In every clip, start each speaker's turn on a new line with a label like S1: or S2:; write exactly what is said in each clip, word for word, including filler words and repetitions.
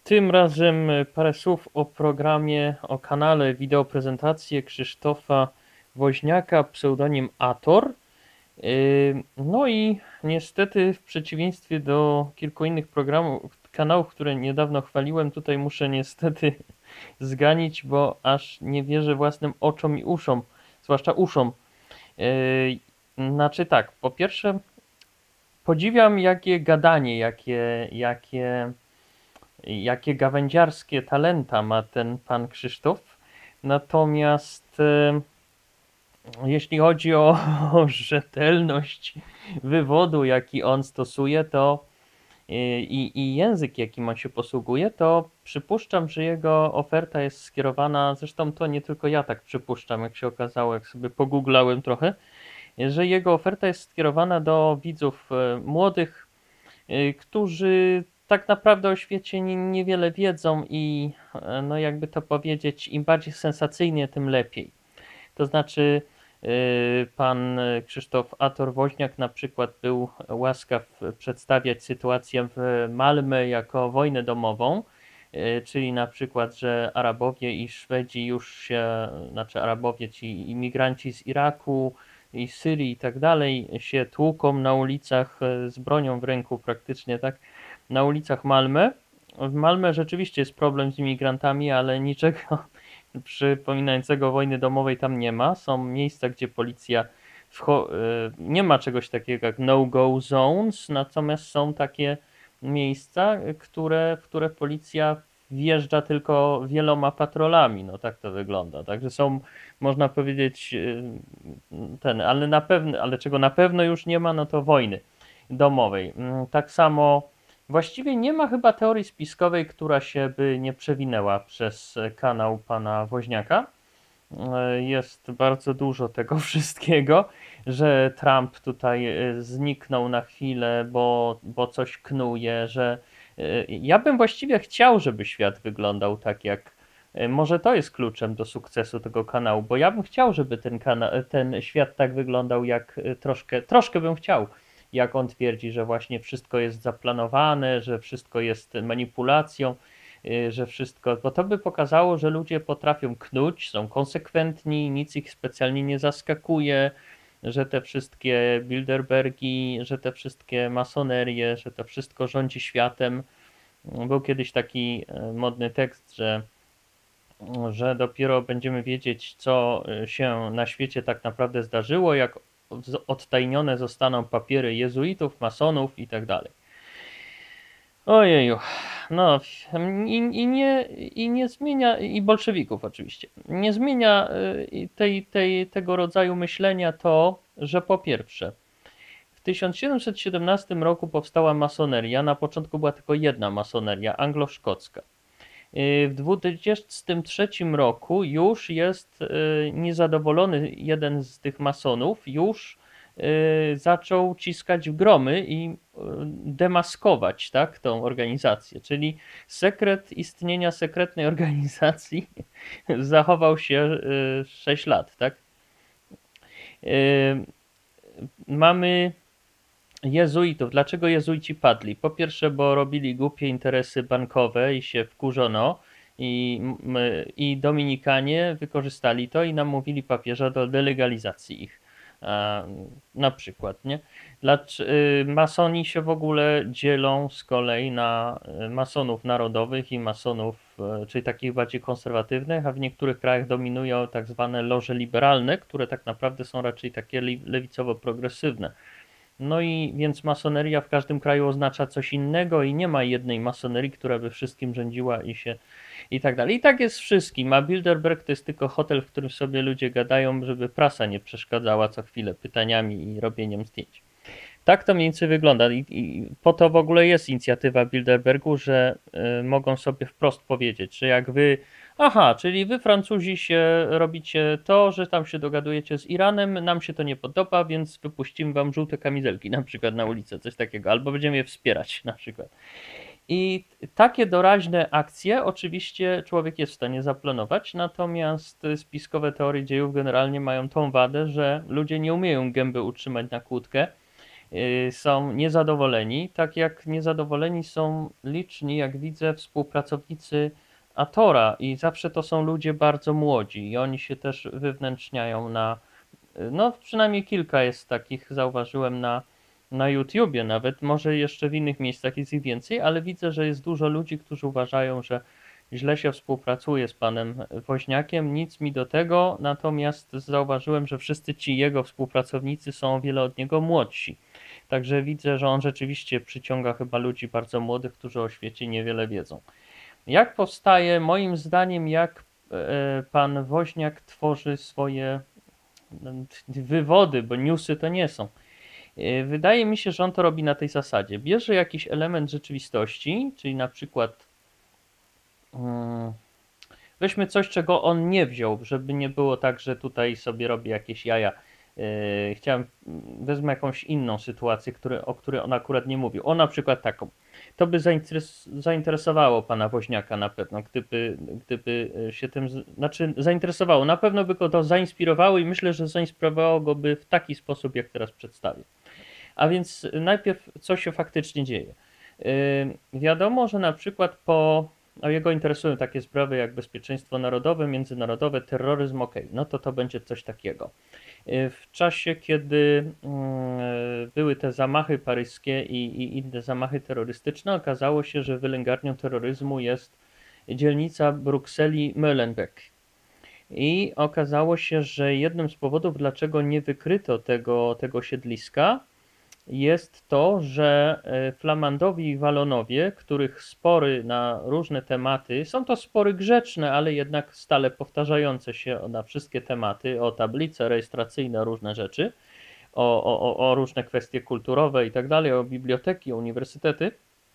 S1: Tym razem parę słów o programie, o kanale wideo prezentacje Krzysztofa Woźniaka, pseudonim Ator. Yy, No i niestety w przeciwieństwie do kilku innych programów, kanałów, które niedawno chwaliłem, tutaj muszę niestety zganić, bo aż nie wierzę własnym oczom i uszom, zwłaszcza uszom. Yy, Znaczy tak, po pierwsze podziwiam jakie gadanie, jakie, jakie jakie gawędziarskie talenta ma ten pan Krzysztof. Natomiast e, jeśli chodzi o, o rzetelność wywodu, jaki on stosuje, to e, i, i język, jakim on się posługuje, to przypuszczam, że jego oferta jest skierowana, zresztą to nie tylko ja tak przypuszczam, jak się okazało, jak sobie pogooglałem trochę, że jego oferta jest skierowana do widzów e, młodych, y, którzy tak naprawdę o świecie nie, niewiele wiedzą i e, no jakby to powiedzieć, im bardziej sensacyjnie, tym lepiej. To znaczy y, pan Krzysztof Ator-Woźniak na przykład był łaskaw przedstawiać sytuację w Malmö jako wojnę domową, y, czyli na przykład, że Arabowie i Szwedzi już się, znaczy Arabowie, ci imigranci z Iraku i Syrii i tak dalej, się tłuką na ulicach e, z bronią w ręku praktycznie, tak, na ulicach Malmö. W Malmö rzeczywiście jest problem z imigrantami, ale niczego przypominającego wojny domowej tam nie ma. Są miejsca, gdzie policja wcho- e, nie ma czegoś takiego jak no-go zones, natomiast są takie miejsca, które, w które policja wjeżdża tylko wieloma patrolami. No tak to wygląda. Także są, można powiedzieć, e, ten, ale na pewno, ale czego na pewno już nie ma, no to wojny domowej. Mm, Tak samo właściwie nie ma chyba teorii spiskowej, która się by nie przewinęła przez kanał pana Woźniaka. E, Jest bardzo dużo tego wszystkiego, że Trump tutaj e, zniknął na chwilę, bo, bo coś knuje, że e, ja bym właściwie chciał, żeby świat wyglądał tak jak. e, Może to jest kluczem do sukcesu tego kanału, bo ja bym chciał, żeby ten, kana- ten świat tak wyglądał, jak e, troszkę, troszkę bym chciał, jak on twierdzi, że właśnie wszystko jest zaplanowane, że wszystko jest manipulacją, y, że wszystko, bo to by pokazało, że ludzie potrafią knuć, są konsekwentni, nic ich specjalnie nie zaskakuje, że te wszystkie Bilderbergi, że te wszystkie masonerie, że to wszystko rządzi światem. Był kiedyś taki e, modny tekst, że, że dopiero będziemy wiedzieć, co e, się na świecie tak naprawdę zdarzyło, jak odtajnione zostaną papiery jezuitów, masonów i tak dalej. Ojeju, no i, i, nie, i nie zmienia, i bolszewików oczywiście, nie zmienia y, tej, tej, tego rodzaju myślenia to, że po pierwsze, w tysiąc siedemset siedemnastym roku powstała masoneria, na początku była tylko jedna masoneria, anglo-szkocka. Y, W dwudziestym trzecim roku już jest y, niezadowolony jeden z tych masonów, już y, zaczął ciskać w gromy i y, demaskować, tak, tą organizację. Czyli sekret istnienia sekretnej organizacji zachował się y, sześć lat, tak. Y, Mamy jezuitów. Dlaczego jezuici padli? Po pierwsze, bo robili głupie interesy bankowe i się wkurzono i, i Dominikanie wykorzystali to i namówili papieża do delegalizacji ich. A, na przykład, nie? Dlacz, y, masoni się w ogóle dzielą z kolei na y, masonów narodowych i masonów, y, czyli takich bardziej konserwatywnych, a w niektórych krajach dominują tak zwane loże liberalne, które tak naprawdę są raczej takie lewicowo-progresywne. No i więc masoneria w każdym kraju oznacza coś innego i nie ma jednej masonerii, która by wszystkim rządziła i się i tak dalej. I tak jest z wszystkim. A Bilderberg to jest tylko hotel, w którym sobie ludzie gadają, żeby prasa nie przeszkadzała co chwilę pytaniami i robieniem zdjęć. Tak to mniej więcej wygląda i, i po to w ogóle jest inicjatywa Bilderbergu, że y, mogą sobie wprost powiedzieć, że jak wy, aha, czyli wy Francuzi się robicie to, że tam się dogadujecie z Iranem, nam się to nie podoba, więc wypuścimy wam żółte kamizelki na przykład na ulicę, coś takiego, albo będziemy je wspierać na przykład. I takie doraźne akcje oczywiście człowiek jest w stanie zaplanować, natomiast spiskowe teorie dziejów generalnie mają tą wadę, że ludzie nie umieją gęby utrzymać na kłódkę y, są niezadowoleni, tak jak niezadowoleni są liczni, jak widzę, współpracownicy Atora i zawsze to są ludzie bardzo młodzi i oni się też wywnętrzniają na, no przynajmniej kilka jest takich, zauważyłem na, na YouTubie nawet, może jeszcze w innych miejscach jest ich więcej, ale widzę, że jest dużo ludzi, którzy uważają, że źle się współpracuje z panem Woźniakiem, nic mi do tego, natomiast zauważyłem, że wszyscy ci jego współpracownicy są o wiele od niego młodsi. Także widzę, że on rzeczywiście przyciąga chyba ludzi bardzo młodych, którzy o świecie niewiele wiedzą. Jak powstaje, moim zdaniem, jak e, pan Woźniak tworzy swoje no, wywody, bo newsy to nie są. E, Wydaje mi się, że on to robi na tej zasadzie. Bierze jakiś element rzeczywistości, czyli na przykład mm, weźmy coś, czego on nie wziął, żeby nie było tak, że tutaj sobie robi jakieś jaja. Yy, chciałem, wezmę jakąś inną sytuację, który, o której on akurat nie mówił. O na przykład taką. To by zainteres zainteresowało pana Woźniaka na pewno, gdyby, gdyby się tym, znaczy zainteresowało. Na pewno by go to zainspirowało i myślę, że zainspirowało go by w taki sposób, jak teraz przedstawię. A więc najpierw, co się faktycznie dzieje. Yy, wiadomo, że na przykład po, a jego interesują takie sprawy jak bezpieczeństwo narodowe, międzynarodowe, terroryzm, ok, no to to będzie coś takiego. Yy, w czasie, kiedy yy, były te zamachy paryskie i, i inne zamachy terrorystyczne, okazało się, że wylęgarnią terroryzmu jest dzielnica Brukseli Molenbeek. I okazało się, że jednym z powodów, dlaczego nie wykryto tego, tego siedliska, jest to, że Flamandowie i Walonowie, których spory na różne tematy, są to spory grzeczne, ale jednak stale powtarzające się na wszystkie tematy, o tablice rejestracyjne, różne rzeczy, o, o, o różne kwestie kulturowe i tak dalej, o biblioteki, o uniwersytety.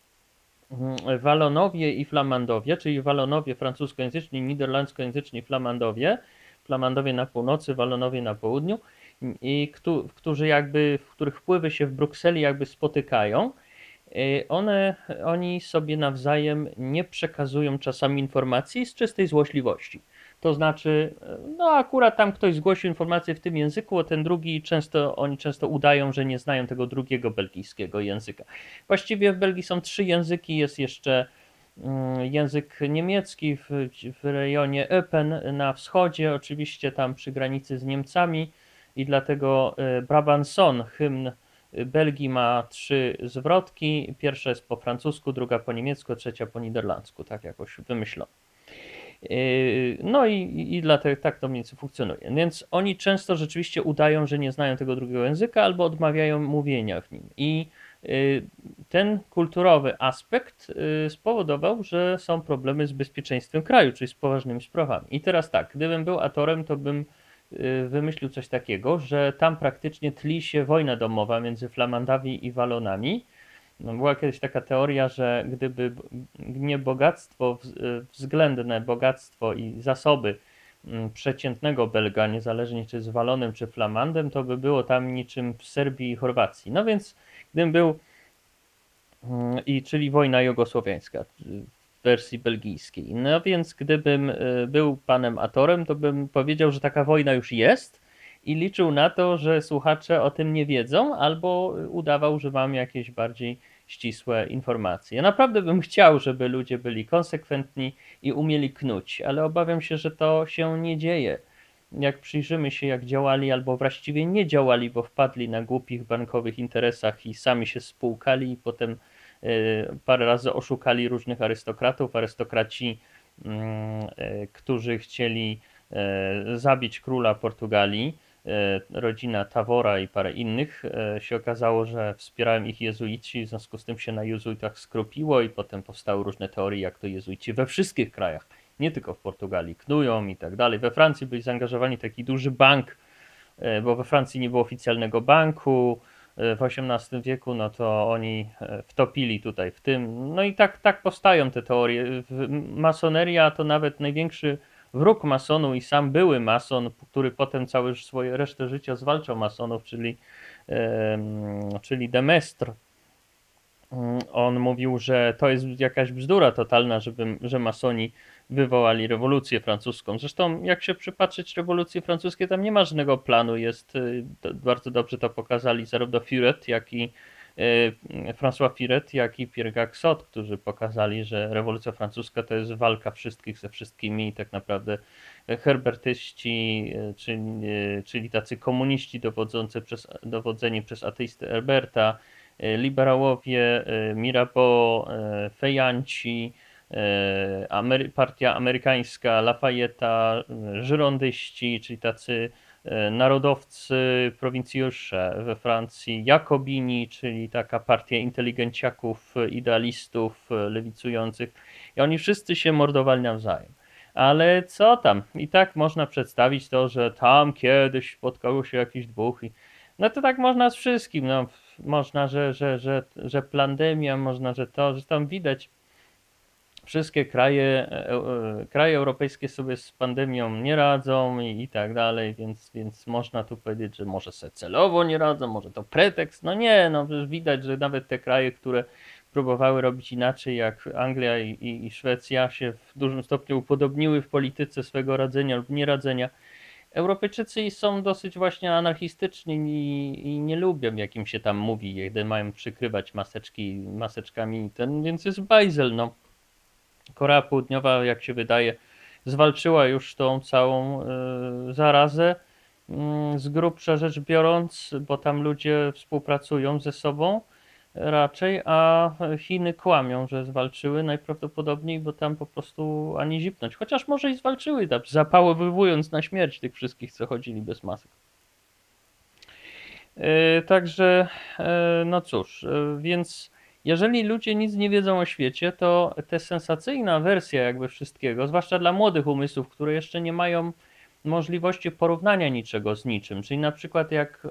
S1: Walonowie i Flamandowie, czyli Walonowie francuskojęzyczni, niderlandzkojęzyczni Flamandowie, Flamandowie na północy, Walonowie na południu, i którzy jakby, w których wpływy się w Brukseli jakby spotykają, one, oni sobie nawzajem nie przekazują czasami informacji z czystej złośliwości. To znaczy, no akurat tam ktoś zgłosił informację w tym języku, a ten drugi często, oni często udają, że nie znają tego drugiego belgijskiego języka. Właściwie w Belgii są trzy języki, jest jeszcze język niemiecki w, w rejonie Eupen na wschodzie, oczywiście tam przy granicy z Niemcami i dlatego Brabanson, hymn Belgii ma trzy zwrotki. Pierwsza jest po francusku, druga po niemiecku, trzecia po niderlandzku, tak jakoś wymyślono. No i, i dlatego tak to mniej więcej funkcjonuje. Więc oni często rzeczywiście udają, że nie znają tego drugiego języka albo odmawiają mówienia w nim. I ten kulturowy aspekt spowodował, że są problemy z bezpieczeństwem kraju, czyli z poważnymi sprawami. I teraz tak, gdybym był Atorem, to bym wymyślił coś takiego, że tam praktycznie tli się wojna domowa między Flamandami i Walonami. No, była kiedyś taka teoria, że gdyby nie bogactwo, względne bogactwo i zasoby przeciętnego Belga, niezależnie czy z Walonem, czy Flamandem, to by było tam niczym w Serbii i Chorwacji. No więc gdybym był, i czyli wojna jugosłowiańska w wersji belgijskiej. No więc gdybym był panem Atorem, to bym powiedział, że taka wojna już jest i liczył na to, że słuchacze o tym nie wiedzą, albo udawał, że mam jakieś bardziej ścisłe informacje. Ja naprawdę bym chciał, żeby ludzie byli konsekwentni i umieli knuć, ale obawiam się, że to się nie dzieje. Jak przyjrzymy się, jak działali, albo właściwie nie działali, bo wpadli na głupich bankowych interesach i sami się spłukali i potem parę razy oszukali różnych arystokratów. Arystokraci, którzy chcieli zabić króla Portugalii, rodzina Tavora i parę innych, się okazało, że wspierają ich jezuici, w związku z tym się na jezuitach skropiło i potem powstały różne teorie, jak to jezuici we wszystkich krajach, nie tylko w Portugalii, knują i tak dalej. We Francji byli zaangażowani w taki duży bank, bo we Francji nie było oficjalnego banku, w osiemnastym wieku, no to oni wtopili tutaj w tym. No i tak, tak powstają te teorie. Masoneria to nawet największy wróg masonu i sam były mason, który potem całe swoje resztę życia zwalczał masonów, czyli, e, czyli Demestre. On mówił, że to jest jakaś bzdura totalna, żeby, że masoni wywołali rewolucję francuską. Zresztą jak się przypatrzeć rewolucji francuskiej, tam nie ma żadnego planu. Jest, bardzo dobrze to pokazali zarówno Furet, jak i François Furet, jak i Pierre Gaxot, którzy pokazali, że rewolucja francuska to jest walka wszystkich ze wszystkimi i tak naprawdę herbertyści, czyli, czyli tacy komuniści dowodzący przez, dowodzeni przez ateistę Herberta, liberałowie, Mirabeau, Fejanci, partia amerykańska, Lafayette'a, żyrondyści, czyli tacy narodowcy, prowincjusze we Francji, Jakobini, czyli taka partia inteligenciaków, idealistów, lewicujących i oni wszyscy się mordowali nawzajem. Ale co tam? I tak można przedstawić to, że tam kiedyś spotkało się jakichś dwóch i no to tak można z wszystkim, no można, że, że, że, że pandemia, można, że to, że tam widać wszystkie kraje, kraje europejskie sobie z pandemią nie radzą i, i tak dalej, więc, więc można tu powiedzieć, że może se celowo nie radzą, może to pretekst, no nie, no przecież widać, że nawet te kraje, które próbowały robić inaczej, jak Anglia i, i, i Szwecja, się w dużym stopniu upodobniły w polityce swego radzenia lub nieradzenia. Europejczycy są dosyć właśnie anarchistyczni i, i nie lubią, jak im się tam mówi, kiedy mają przykrywać maseczki, maseczkami, ten, więc jest bajzel, no. Korea Południowa, jak się wydaje, zwalczyła już tą całą y, zarazę, y, z grubsza rzecz biorąc, bo tam ludzie współpracują ze sobą raczej, a Chiny kłamią, że zwalczyły najprawdopodobniej, bo tam po prostu ani zipnąć. Chociaż może i zwalczyły, tak, zapałowywując na śmierć tych wszystkich, co chodzili bez masek. Yy, także, yy, no cóż, yy, więc jeżeli ludzie nic nie wiedzą o świecie, to te sensacyjna wersja jakby wszystkiego, zwłaszcza dla młodych umysłów, które jeszcze nie mają możliwości porównania niczego z niczym, czyli na przykład jak,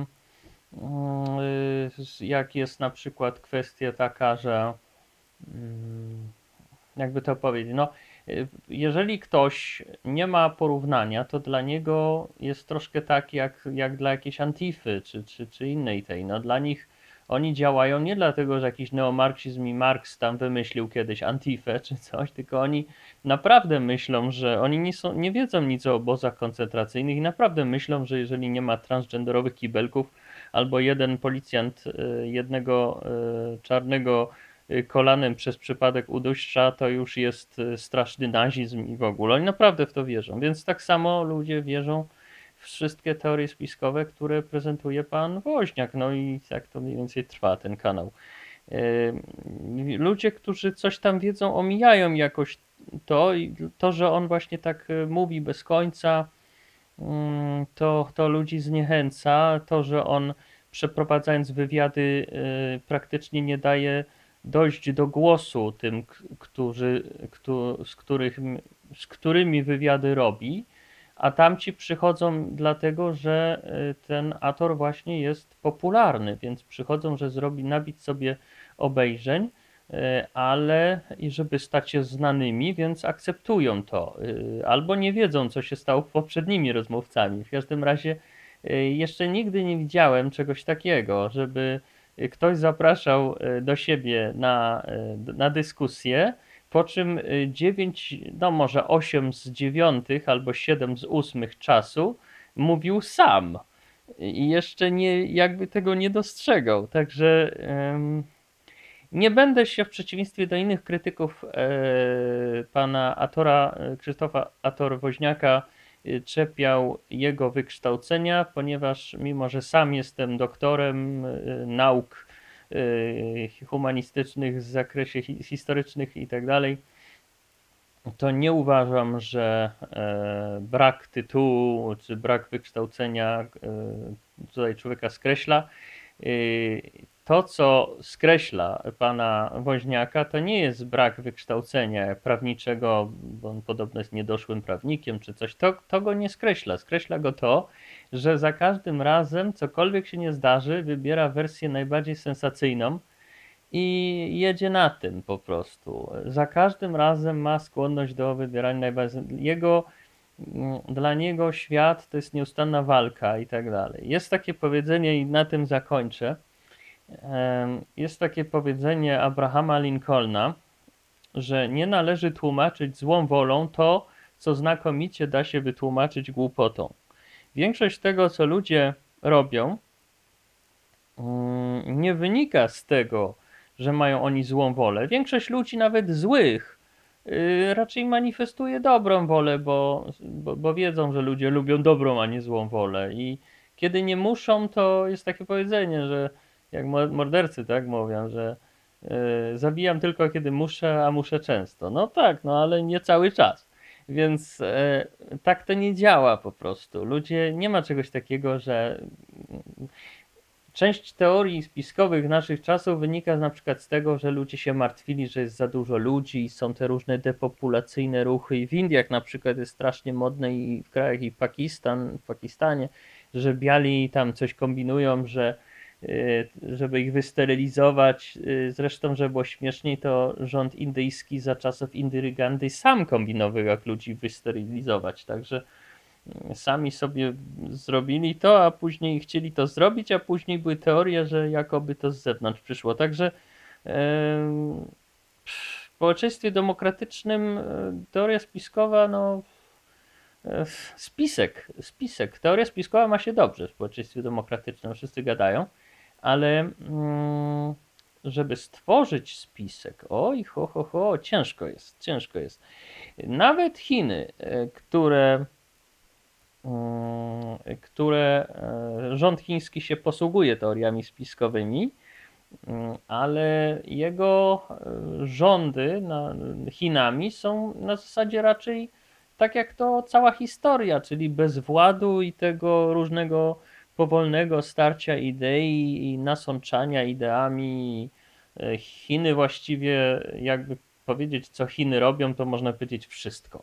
S1: yy, jak jest na przykład kwestia taka, że yy, jakby to powiedzieć, no jeżeli ktoś nie ma porównania, to dla niego jest troszkę tak jak, jak dla jakiejś Antify czy, czy, czy innej tej. No dla nich oni działają nie dlatego, że jakiś neomarksizm i Marks tam wymyślił kiedyś Antifę czy coś, tylko oni naprawdę myślą, że oni nie, są, nie wiedzą nic o obozach koncentracyjnych i naprawdę myślą, że jeżeli nie ma transgenderowych kibelków albo jeden policjant jednego czarnego kolanem przez przypadek uduszcza, to już jest straszny nazizm i w ogóle. Oni naprawdę w to wierzą. Więc tak samo ludzie wierzą w wszystkie teorie spiskowe, które prezentuje pan Woźniak. No i tak to mniej więcej trwa ten kanał. Ludzie, którzy coś tam wiedzą, omijają jakoś to i to, że on właśnie tak mówi bez końca, to, to ludzi zniechęca. To, że on przeprowadzając wywiady praktycznie nie daje dojść do głosu tym, którzy, któ, z, których, z którymi wywiady robi, a tamci przychodzą dlatego, że ten Ator właśnie jest popularny, więc przychodzą, że zrobi, nabić sobie obejrzeń, ale i żeby stać się znanymi, więc akceptują to, albo nie wiedzą, co się stało z poprzednimi rozmówcami. W każdym razie jeszcze nigdy nie widziałem czegoś takiego, żeby ktoś zapraszał do siebie na, na dyskusję, po czym dziewięć, no może osiem z dziewiątych albo siedem z ósmych czasu mówił sam i jeszcze nie, jakby tego nie dostrzegał. Także um, nie będę się w przeciwieństwie do innych krytyków e, pana Atora, Krzysztofa Ator-Woźniaka czepiał jego wykształcenia, ponieważ mimo, że sam jestem doktorem nauk humanistycznych w zakresie historycznych i tak dalej, to nie uważam, że brak tytułu czy brak wykształcenia tutaj człowieka skreśla. To, co skreśla pana Woźniaka, to nie jest brak wykształcenia prawniczego, bo on podobno jest niedoszłym prawnikiem czy coś. To, to go nie skreśla. Skreśla go to, że za każdym razem, cokolwiek się nie zdarzy, wybiera wersję najbardziej sensacyjną i jedzie na tym po prostu. Za każdym razem ma skłonność do wybierania najbardziej... Jego, dla niego świat to jest nieustanna walka i tak dalej. Jest takie powiedzenie i na tym zakończę, Em, Jest takie powiedzenie Abrahama Lincolna, że nie należy tłumaczyć złą wolą to, co znakomicie da się wytłumaczyć głupotą. Większość tego, co ludzie robią, mm, nie wynika z tego, że mają oni złą wolę. Większość ludzi, nawet złych, yy, raczej manifestuje dobrą wolę, bo, bo, bo wiedzą, że ludzie lubią dobrą, a nie złą wolę. I kiedy nie muszą, to jest takie powiedzenie, że jak mordercy tak mówią, że yy, zabijam tylko kiedy muszę, a muszę często. No tak, no ale nie cały czas. Więc e, tak to nie działa po prostu. Ludzie, nie ma czegoś takiego, że część teorii spiskowych naszych czasów wynika na przykład z tego, że ludzie się martwili, że jest za dużo ludzi i są te różne depopulacyjne ruchy. I w Indiach na przykład jest strasznie modne i w krajach i Pakistan, w Pakistanie, że biali tam coś kombinują, że y, żeby ich wysterylizować. Y, Zresztą, żeby było śmieszniej, to rząd indyjski za czasów Indyry Gandhi sam kombinował, jak ludzi wysterylizować. Także sami sobie zrobili to, a później chcieli to zrobić, a później były teorie, że jakoby to z zewnątrz przyszło. Także w społeczeństwie demokratycznym teoria spiskowa, no spisek, spisek. Teoria spiskowa ma się dobrze w społeczeństwie demokratycznym, wszyscy gadają, ale żeby stworzyć spisek, oj, ho, ho, ho, ciężko jest, ciężko jest. Nawet Chiny, które które rząd chiński się posługuje teoriami spiskowymi, ale jego rządy Chinami są na zasadzie raczej tak jak to cała historia, czyli bez władu i tego różnego powolnego starcia idei i nasączania ideami. Chiny właściwie, jakby powiedzieć, co Chiny robią, to można powiedzieć wszystko.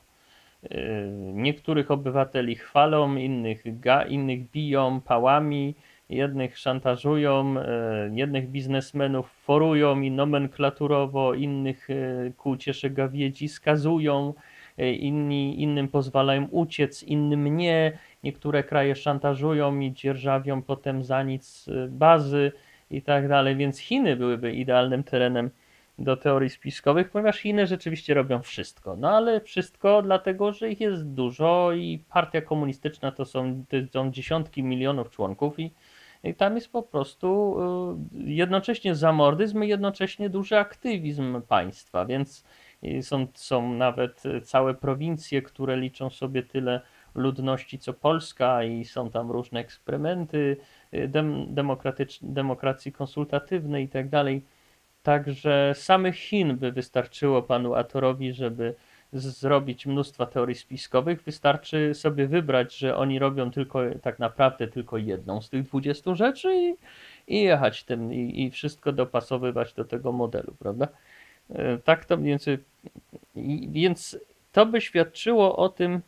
S1: Niektórych obywateli chwalą, innych, ga, innych biją pałami, jednych szantażują, jednych biznesmenów forują i nomenklaturowo, innych ku uciesze gawiedzi skazują, inni, innym pozwalają uciec, innym nie. Niektóre kraje szantażują i dzierżawią potem za nic bazy i tak dalej, więc Chiny byłyby idealnym terenem do teorii spiskowych, ponieważ Chiny rzeczywiście robią wszystko. No ale wszystko dlatego, że ich jest dużo i partia komunistyczna to są, to są dziesiątki milionów członków i, i tam jest po prostu y, jednocześnie zamordyzm i jednocześnie duży aktywizm państwa, więc są, są nawet całe prowincje, które liczą sobie tyle ludności co Polska i są tam różne eksperymenty dem, demokracji konsultatywnej i tak dalej. Także samych Chin by wystarczyło panu Atorowi, żeby zrobić mnóstwo teorii spiskowych. Wystarczy sobie wybrać, że oni robią tylko tak naprawdę tylko jedną z tych dwudziestu rzeczy i, i jechać tym i, i wszystko dopasowywać do tego modelu, prawda? Tak to mniej więcej. Więc to by świadczyło o tym,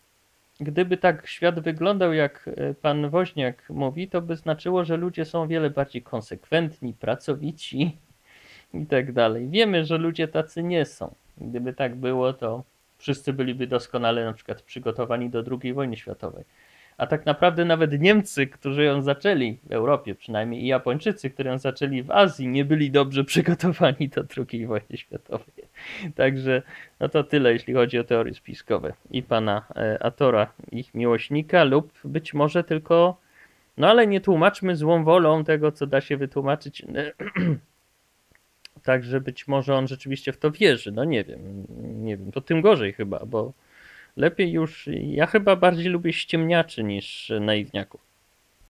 S1: gdyby tak świat wyglądał, jak pan Woźniak mówi, to by znaczyło, że ludzie są o wiele bardziej konsekwentni, pracowici i tak dalej. Wiemy, że ludzie tacy nie są. Gdyby tak było, to wszyscy byliby doskonale na przykład przygotowani do drugiej wojny światowej. A tak naprawdę nawet Niemcy, którzy ją zaczęli w Europie przynajmniej i Japończycy, którzy ją zaczęli w Azji, nie byli dobrze przygotowani do drugiej wojny światowej. Także no to tyle, jeśli chodzi o teorie spiskowe i pana Atora, ich miłośnika, lub być może tylko, no ale nie tłumaczmy złą wolą tego, co da się wytłumaczyć. Także być może on rzeczywiście w to wierzy. No nie wiem, nie wiem, to tym gorzej chyba, bo lepiej już, ja chyba bardziej lubię ściemniaczy niż naiwniaków.